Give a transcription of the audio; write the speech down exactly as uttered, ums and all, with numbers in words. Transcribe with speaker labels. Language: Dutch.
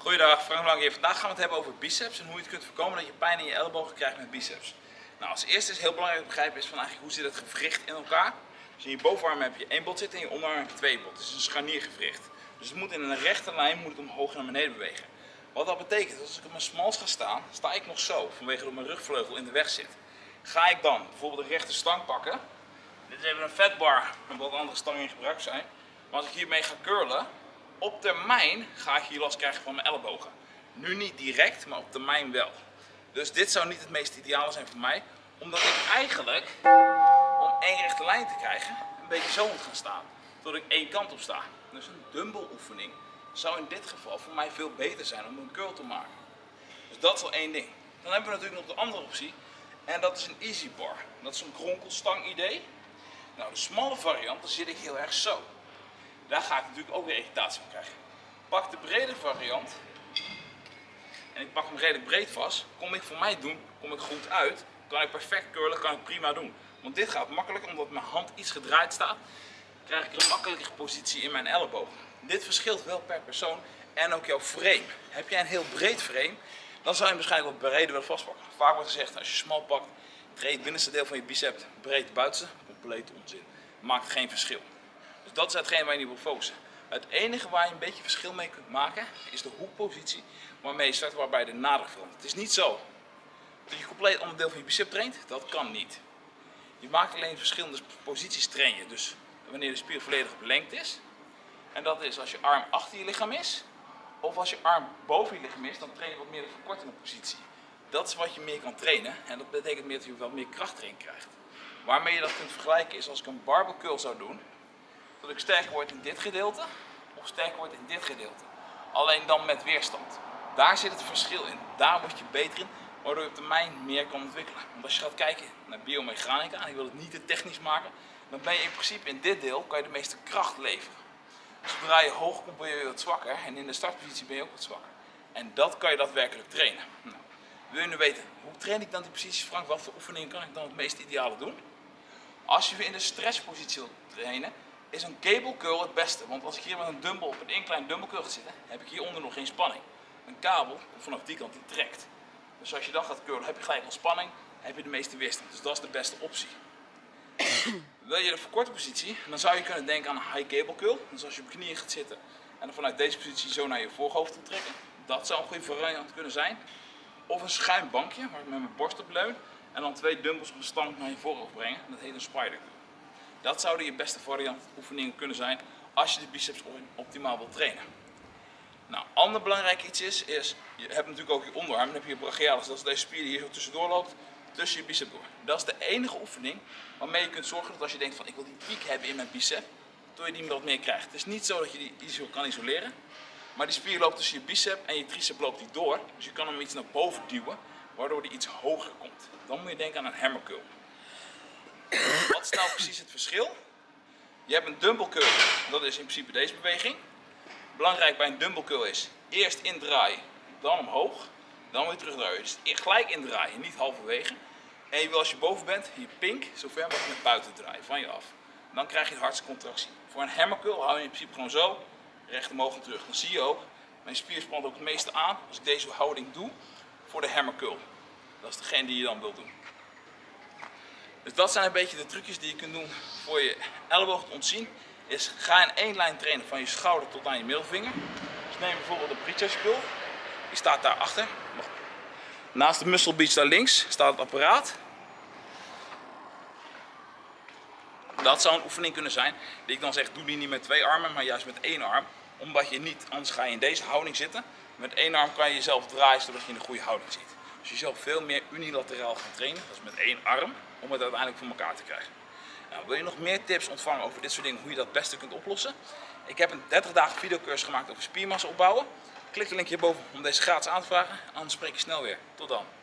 Speaker 1: Goeiedag, Frank Blank hier. Vandaag gaan we het hebben over biceps en hoe je het kunt voorkomen dat je pijn in je ellebogen krijgt met biceps. Nou, als eerste is heel belangrijk te begrijpen is van eigenlijk hoe zit het gewricht in elkaar. Dus in je bovenarm heb je één bot zitten en in je onderarm heb je twee bot. Het is een scharniergewricht. Dus het moet in een rechte lijn moet het omhoog en naar beneden bewegen. Wat dat betekent, als ik op mijn smals ga staan, sta ik nog zo, vanwege dat mijn rugvleugel in de weg zit. Ga ik dan bijvoorbeeld een rechte stang pakken. Dit is even een fatbar, omdat andere stangen in gebruik zijn. Maar als ik hiermee ga curlen, op termijn ga ik hier last krijgen van mijn ellebogen. Nu niet direct, maar op termijn wel. Dus dit zou niet het meest ideale zijn voor mij, omdat ik eigenlijk, om één rechte lijn te krijgen, een beetje zo moet gaan staan. Tot ik één kant op sta. Dus een dumbbell oefening zou in dit geval voor mij veel beter zijn om een curl te maken. Dus dat is al één ding. Dan hebben we natuurlijk nog de andere optie. En dat is een easy bar. Dat is een kronkelstang idee. Nou, de smalle variant, dan zit ik heel erg zo. Daar ga ik natuurlijk ook weer irritatie van krijgen. Pak de brede variant. En ik pak hem redelijk breed vast. Kom ik voor mij doen, kom ik goed uit. Kan ik perfect curlen, kan ik prima doen. Want dit gaat makkelijk, omdat mijn hand iets gedraaid staat. Krijg ik een makkelijke positie in mijn elleboog. Dit verschilt wel per persoon en ook jouw frame. Heb jij een heel breed frame, dan zou je waarschijnlijk wat breder willen vastpakken. Vaak wordt gezegd, als je smal pakt, treed het binnenste deel van je bicep, breed het buitenste. Compleet onzin. Maakt geen verschil. Dus dat is hetgeen waar je niet wil focussen. Het enige waar je een beetje verschil mee kunt maken, is de hoekpositie waarmee je start, waarbij de nadruk verandert. Het is niet zo dat je compleet onderdeel van je bicep traint, dat kan niet. Je maakt alleen verschillende posities trainen. Dus wanneer de spier volledig belengd is. En dat is als je arm achter je lichaam is. Of als je arm boven je lichaam is, dan train je wat meer de verkortende positie. Dat is wat je meer kan trainen. En dat betekent meer dat je wel meer krachttraining krijgt. Waarmee je dat kunt vergelijken is als ik een barbell curl zou doen. Dat ik sterker word in dit gedeelte. Of sterker word in dit gedeelte. Alleen dan met weerstand. Daar zit het verschil in. Daar word je beter in. Waardoor je op termijn meer kan ontwikkelen. Want als je gaat kijken naar biomechanica en je wil het niet te technisch maken. Dan ben je in principe in dit deel kan je de meeste kracht leveren. Zodra je hoog komt ben je wat zwakker en in de startpositie ben je ook wat zwakker. En dat kan je daadwerkelijk trainen. Nou, wil je nu weten, hoe train ik dan die posities, Frank? Wat voor oefeningen kan ik dan het meest ideale doen? Als je in de stretchpositie wil trainen, is een cable curl het beste. Want als ik hier met een dumbbell op een incline dumbbell curl ga zitten, heb ik hieronder nog geen spanning. Een kabel vanaf die kant die trekt. Dus als je dan gaat curlen, heb je gelijk al spanning, heb je de meeste weerstand. Dus dat is de beste optie. Wil je de verkorte positie, dan zou je kunnen denken aan een high cable curl. Dus als je op je knieën gaat zitten en dan vanuit deze positie zo naar je voorhoofd toe trekken. Dat zou een goede variant kunnen zijn. Of een schuin bankje waar ik met mijn borst op leun. En dan twee dumbbells op een stang naar je voorhoofd brengen. Dat heet een spider curl. Dat zouden je beste variant oefeningen kunnen zijn als je de biceps optimaal wilt trainen. Nou, ander belangrijk iets is, is je hebt natuurlijk ook je onderarm. Dan heb je je brachialis, dat is deze spier die hier zo tussendoor loopt. Tussen je bicep door. Dat is de enige oefening waarmee je kunt zorgen dat als je denkt van ik wil die piek hebben in mijn bicep, dat je die wat meer krijgt. Het is niet zo dat je die iso kan isoleren, maar die spier loopt tussen je bicep en je tricep loopt die door. Dus je kan hem iets naar boven duwen, waardoor die iets hoger komt. Dan moet je denken aan een hammer curl. Wat is nou precies het verschil? Je hebt een dumbbell curl, dat is in principe deze beweging. Belangrijk bij een dumbbell curl is eerst indraaien, dan omhoog. Dan weer terugdraaien. Dus gelijk indraaien, niet halverwege. En je wil als je boven bent, je pink zo ver mogelijk naar buiten draaien, van je af. Dan krijg je de hardste contractie. Voor een hammer curl hou je in principe gewoon zo, recht omhoog en terug. Dan zie je ook, mijn spier spant ook het meeste aan als ik deze houding doe voor de hammer curl. Dat is degene die je dan wilt doen. Dus dat zijn een beetje de trucjes die je kunt doen voor je elleboog te ontzien. Is ga in één lijn trainen van je schouder tot aan je middelvinger. Dus neem bijvoorbeeld de bridge curl. Die staat daarachter. Naast de muscle beach daar links staat het apparaat. Dat zou een oefening kunnen zijn die ik dan zeg, doe die niet met twee armen, maar juist met één arm. Omdat je niet, anders ga je in deze houding zitten. Met één arm kan je jezelf draaien zodat je in de goede houding zit. Dus je zal veel meer unilateraal gaan trainen, dat is met één arm, om het uiteindelijk voor elkaar te krijgen. Nou, wil je nog meer tips ontvangen over dit soort dingen, hoe je dat het beste kunt oplossen? Ik heb een dertig dagen videocursus gemaakt over spiermassa opbouwen. Klik de link hierboven om deze gratis aan te vragen. Anders spreek je snel weer. Tot dan.